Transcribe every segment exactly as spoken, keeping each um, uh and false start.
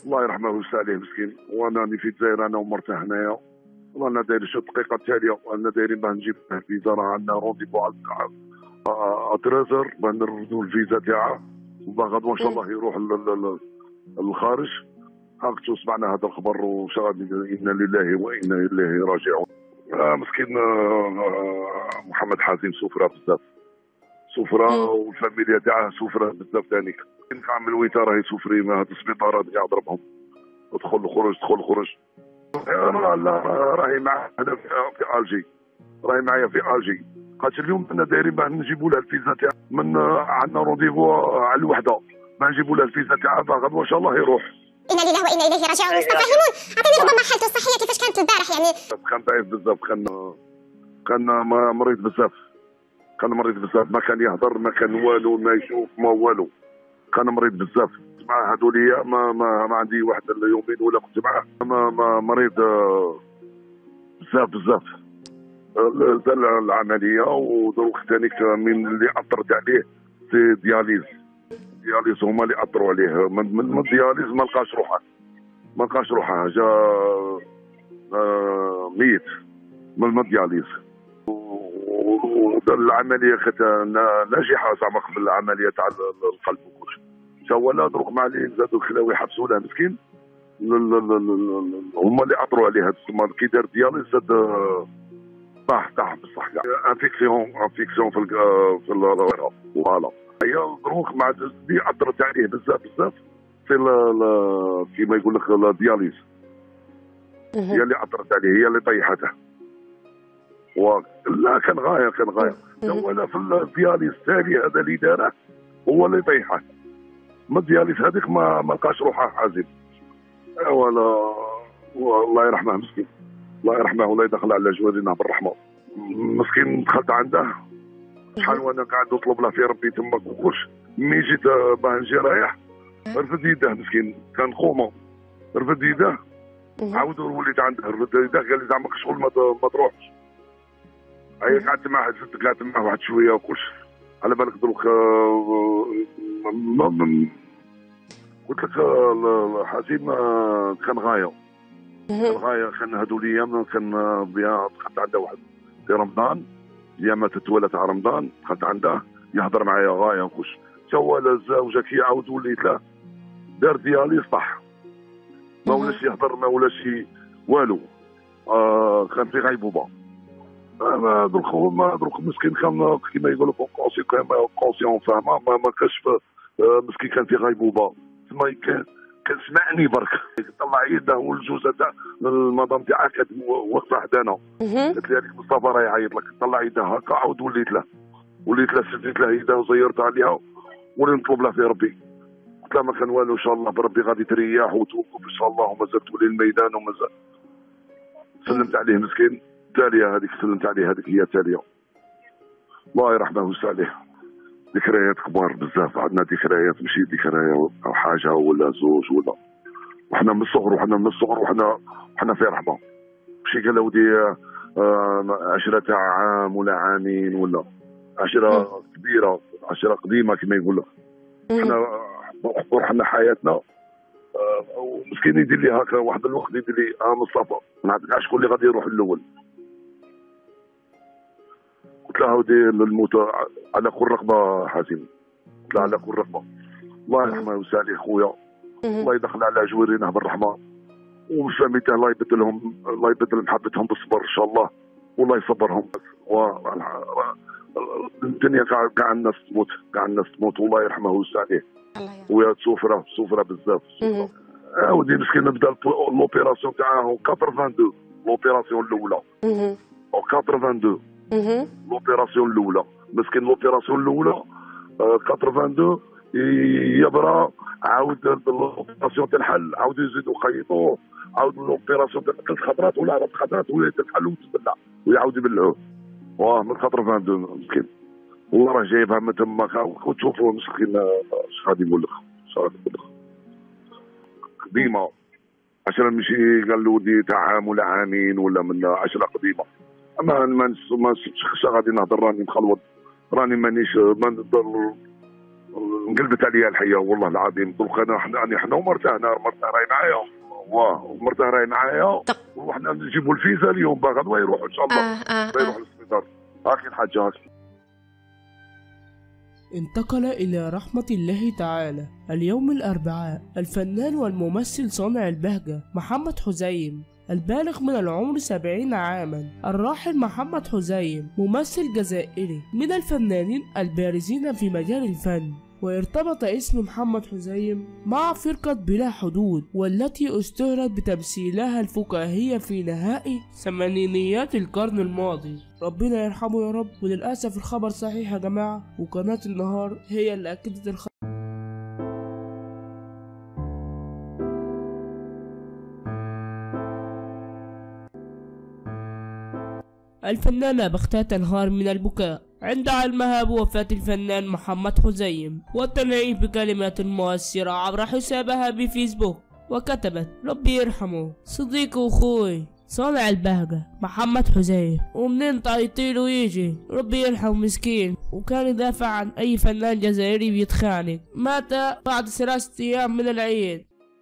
الله يرحمه ويوسع عليه مسكين. وانا راني في الجزائر انا ومرته هنايا، رانا دايرين شو الدقيقه التاليه، رانا دايرين باه نجيب الفيزا، راه عندنا رونديفو على ثلاثة باه نردوا الفيزا تاعها، وباه غدوه ان شاء الله يروح للخارج. هاكتو سمعنا هذا الخبر وش غادي، انا لله وانا اليه راجعون. آه مسكين آه محمد حازم سفره بزاف، سفره والفاميليا تاعها سفره بزاف ثاني. كان عامل ويتا راهي سفري، ما هاد السبيطارات قاعد ضربهم ادخل خرج ادخل خرج. لا لا راهي معايا هنا في الجي، راهي معايا في الجي. خاطر اليوم انا دايرين باه نجيبوا لها الفيزا تاعها، من عندنا رونديفو على الوحده باه نجيبوا لها الفيزا تاعها، غدوه ان شاء الله يروح. انا لله وانا اليه راجعون. مصطفى حمون عطيني ربما حالته الصحيه كيفاش كانت البارح يعني. كان ضعيف بزاف، كان كان مريض بزاف، كان مريض بزاف، ما كان يهضر، ما كان والو، ما يشوف ما والو، كان مريض بزاف. مع هذوليا ما, ما ما عندي واحد اليومين ولا كنت معاه، ما, ما مريض بزاف بزاف. دار العمليه ودروك ثاني من اللي اثرت عليه سي دياليز، دياليز هما اللي اثروا عليه. من, من الدياليز ما لقاش روحه، ما لقاش روحه، جا ميت من الدياليز. ودار العمليه كانت ناجحه زعما قبل العمليه تاع القلب وكلشي. تا هو لا دروك مع اللي زادوا الخلاوي حبسوا له مسكين، هما اللي اثروا عليه. هذا كي دار دياليز زاد طاح طاح بصح كاع انفيكسيون انفيكسيون في في فوالا. هي دروك مع اللي اثرت عليه بزاف بزاف في كيما يقول لك الدياليز، هي اللي اثرت عليه، هي اللي طيحته. و لا كان غايه كان غايه هو لا في الدياليز الثاني هذا اللي داره هو اللي طيحه. ما الدياليز هذيك ما ما لقاش روحه حازم. ولا الله يرحمه مسكين، الله يرحمه ولا يدخل على جوارنا بالرحمه. مسكين دخلت عنده شحال وانا قاعد نطلب له في ربي تماك وكلش. ملي جيت باه نجي رايح رفد يده مسكين، كان خومه رفد يده، عاودوا وليت عنده رفد يده، قال لي زعما شغل ما تروحش. هي قعدت معاه زدت قعدت معاه واحد شويه وكلش. على بالك دروك قلت لك حسين كان غايه، كان غايه. كان هذو الايام كان بها دخلت عنده واحد في رمضان، ايامات التوالى تاع رمضان دخلت عنده يهضر معايا غايه وكلش. تا هو الزوجه كي عاود وليت له دار دياليز طاح، ما ولاش يهضر ما ولاش والو. آه كان في غيبوبه. ما درك ما درك مسكين كان كيما يقولوا كونسي كيما كونسيون فاهمه، ما ما كانش مسكين كان في غيبوبه. تما كان كان سمعني برك طلع يده والجوزه تاع المدام تاعها كانت واقفه حدانا. قالت لي هذيك مصطفى راه يعيط لك، طلع يده هكا عاود وليت له وليت له سديت له يده وزيرت عليها ولي نطلب له في ربي. قلت له ما كان والو ان شاء الله بربي غادي تريح وتوقف ان شاء الله ومازال تولي الميدان ومازال. سلمت عليه مسكين. التاليه هذيك سلمت عليه، هذيك هي التاليه. الله يرحمه ويوسع عليه. ذكريات كبار بزاف، عندنا ذكريات ماشي ذكريات او حاجه ولا زوج ولا. وحنا من الصغر وحنا من الصغر وحنا وحنا في رحمه. ماشي قال ودي آه عشره تاع عام ولا عامين ولا عشره كبيره، عشره قديمه كما يقول لك. حنا حنا حياتنا آه مسكين يدير لي هكا واحد الوقت يدير لي اه مصطفى ما نعرفش شكون اللي غادي يروح الاول. قلت له ودي الموت على كل رقبه حازم، قلت له على كل رقبه. الله يرحمه ويوسع عليه خويا، الله يدخل على جوارينه بالرحمه، وفاميته الله يبدلهم، الله يبدل محبتهم بالصبر ان شاء الله، والله يصبرهم. الدنيا كاع الناس تموت، كاع الناس تموت، والله يرحمه ويوسع عليه. ويا سفره سفره بزاف. اه ودي مسكين نبدا لوبيراسيون تاعه اثنين وثمانين، لوبيراسيون الاولى او اثنين وثمانين، لوبيراسيون الاولى مسكين. لوبيراسيون الاولى اثنين وثمانين يبرا، عاود لوبيراسيون تاع الحل، عاودوا يزيدوا يخيطوه، عاود لوبيراسيون تاع ثلاث خطرات ولا اربع خطرات ولا تنحل وتبلع ويعاود يبلعوه. واه من اثنين وثمانين مسكين، والله راه جايبها من تما. وتشوفوا مسكين اش غادي نقول لك، اش غادي نقول لك قديمه. عشرة ماشي قال له ودي تاع عام ولا عامين ولا من عشرة قديمه. اما ما ما غادي نهضر، راني مخلوط، راني مانيش ما نقدر انقلبت عليا الحياه والله العظيم. دوك انا حنا حنا ومرته انا مرته راهي معايا، واه ومرته راهي معايا، وحنا نجيبوا الفيزا اليوم باغا غدوه يروح ان شاء الله. اه اه يروح للسبيطار. هاكي الحاجه هاكي. انتقل إلى رحمة الله تعالى اليوم الأربعاء الفنان والممثل صانع البهجة محمد حزيم البالغ من العمر سبعين عاما. الراحل محمد حزيم ممثل جزائري من الفنانين البارزين في مجال الفن، وارتبط اسم محمد حزيم مع فرقة بلا حدود، والتي اشتهرت بتمثيلها الفكاهية في نهاية ثمانينيات القرن الماضي. ربنا يرحمه يا رب. وللأسف الخبر صحيح يا جماعة، وقناة النهار هي اللي أكدت الخبر. الفنانة بختها تنهار من البكاء عند علمها بوفاة الفنان محمد حزيم، والتنعيه بكلمات مؤثرة عبر حسابها بفيسبوك، وكتبت: ربي يرحمه صديقي وأخوي صانع البهجة محمد حزيم، ومنين طايطيله يجي ربي يرحمه مسكين، وكان يدافع عن أي فنان جزائري بيتخانق. مات بعد ثلاثة أيام من العيد.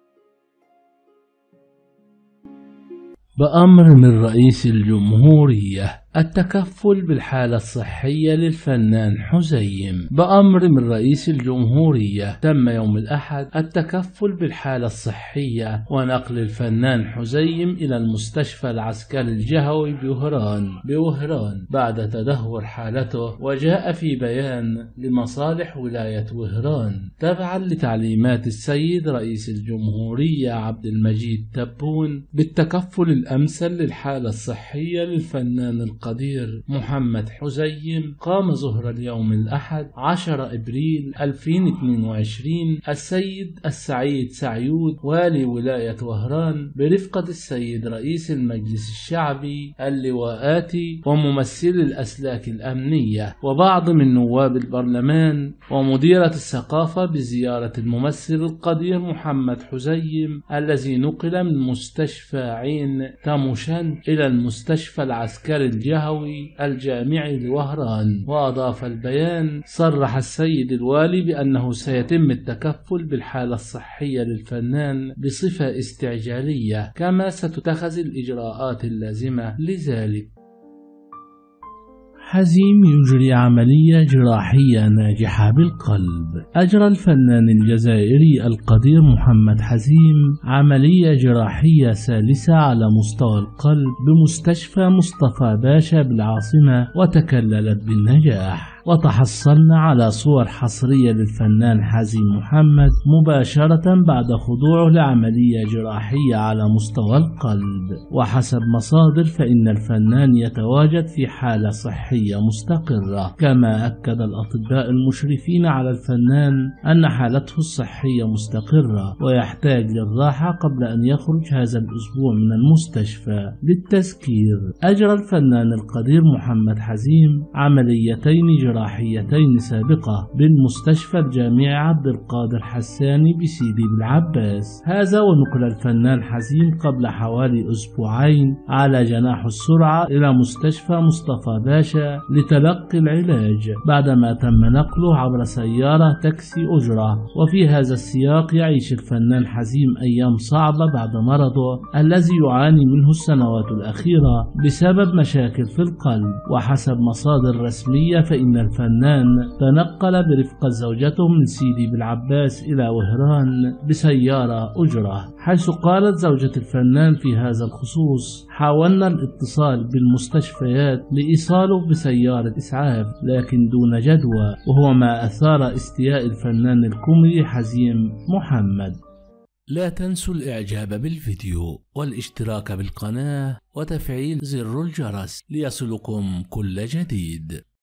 بأمر من رئيس الجمهورية التكفل بالحالة الصحية للفنان حزيم. بأمر من رئيس الجمهورية تم يوم الأحد التكفل بالحالة الصحية ونقل الفنان حزيم إلى المستشفى العسكري الجهوي بوهران بوهران بعد تدهور حالته. وجاء في بيان لمصالح ولاية وهران تبعا لتعليمات السيد رئيس الجمهورية عبد المجيد تبون بالتكفل الأمثل للحالة الصحية للفنان القدير محمد حزيم. قام ظهر اليوم الأحد عشرة أبريل ألفين واثنين وعشرين السيد السعيد سعيود والي ولاية وهران برفقة السيد رئيس المجلس الشعبي اللواءاتي وممثل الأسلاك الأمنية وبعض من نواب البرلمان ومديرة الثقافة بزيارة الممثل القدير محمد حزيم الذي نقل من مستشفى عين تاموشان إلى المستشفى العسكري الجهوي الجامعي لوهران. وأضاف البيان: صرح السيد الوالي بأنه سيتم التكفل بالحالة الصحية للفنان بصفة استعجالية، كما ستتخذ الإجراءات اللازمة لذلك. حزيم يجري عملية جراحية ناجحة بالقلب. أجرى الفنان الجزائري القدير محمد حزيم عملية جراحية ثالثة على مستوى القلب بمستشفى مصطفى باشا بالعاصمة، وتكللت بالنجاح. وتحصلنا على صور حصرية للفنان حزيم محمد مباشرة بعد خضوعه لعملية جراحية على مستوى القلب. وحسب مصادر فإن الفنان يتواجد في حالة صحية مستقرة. كما أكد الأطباء المشرفين على الفنان أن حالته الصحية مستقرة ويحتاج للراحة قبل أن يخرج هذا الأسبوع من المستشفى. للتذكير، أجرى الفنان القدير محمد حزيم عمليتين جراحيتين جراحيتين سابقة بالمستشفى الجامعي عبد القادر حساني بسيدي بالعباس. هذا ونقل الفنان حزيم قبل حوالي أسبوعين على جناح السرعة إلى مستشفى مصطفى باشا لتلقي العلاج بعدما تم نقله عبر سيارة تاكسي أجرة. وفي هذا السياق يعيش الفنان حزيم أيام صعبة بعد مرضه الذي يعاني منه السنوات الأخيرة بسبب مشاكل في القلب. وحسب مصادر رسمية فإن الفنان تنقل برفقة زوجته من سيدي بالعباس إلى وهران بسيارة أجرة، حيث قالت زوجة الفنان في هذا الخصوص: حاولنا الاتصال بالمستشفيات لإيصاله بسيارة إسعاف لكن دون جدوى، وهو ما أثار استياء الفنان الكوميدي حزيم محمد. لا تنسوا الإعجاب بالفيديو والاشتراك بالقناة وتفعيل زر الجرس ليصلكم كل جديد.